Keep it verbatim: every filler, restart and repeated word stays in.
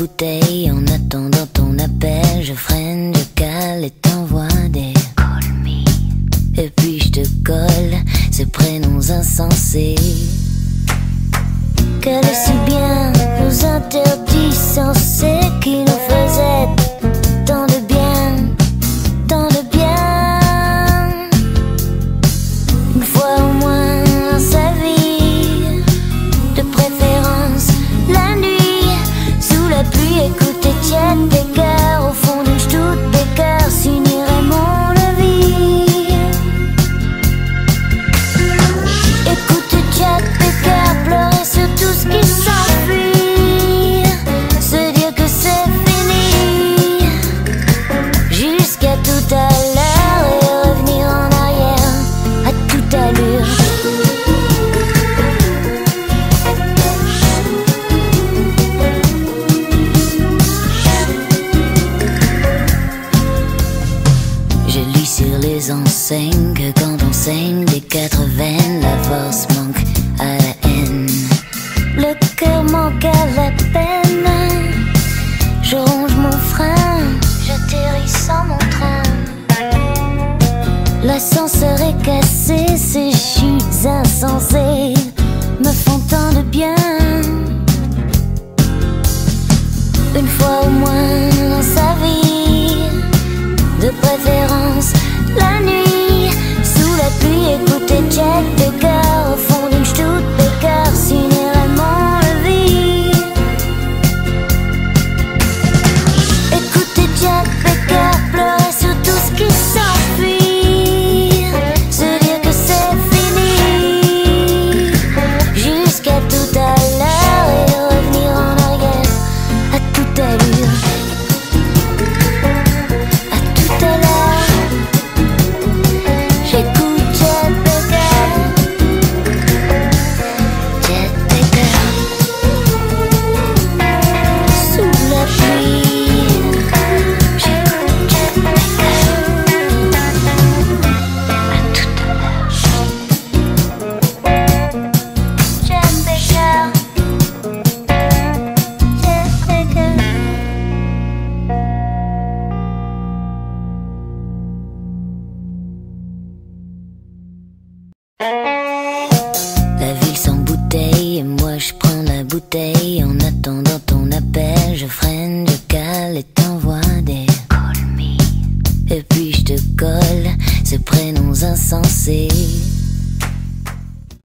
bouteille en attendant ton appel. Je freine, je cale et t'envoie des call me. Et puis je te colle ces prénoms insensés. Qu'elle est si bien nos interdits sensés qui nous faisaient tant de bien, tant de bien. Une fois au moins dans sa vie, de préférence la nuit, sous la pluie, écouter Chet Baker au fond d'une Chet Baker, signerait mon levier. Écouter Chet Baker pleurer sur tout ce qui s'enfuit, se dire que c'est fini, jusqu'à tout à l'heure et revenir en arrière à toute allure. Je lis sur les enseignes que quand on saigne des quatre veines, la force manque à la haine. Le cœur manque à la peine. Je ronge mon frein, j'atterris sans mon train. L'ascenseur est cassé, ces chutes insensées me font tant de bien. Une fois au moins dans sa vie, de préférence la nuit, sous la pluie, écouter Chet Baker au fond d'une Chet Baker, signerait mon levier. Écouter Chet Baker pleurer sur tout ce qui s'enfuit, se dire que c'est fini, jusqu'à tout à l'heure et revenir en arrière à toute allure. À tout à l'heure, j'écoute Chet Baker, Chet Baker, sous la pluie, j'écoute Chet Baker, à tout à l'heure, Chet Baker, Chet Baker. La ville sans bouteille et moi je prends la bouteille en attendant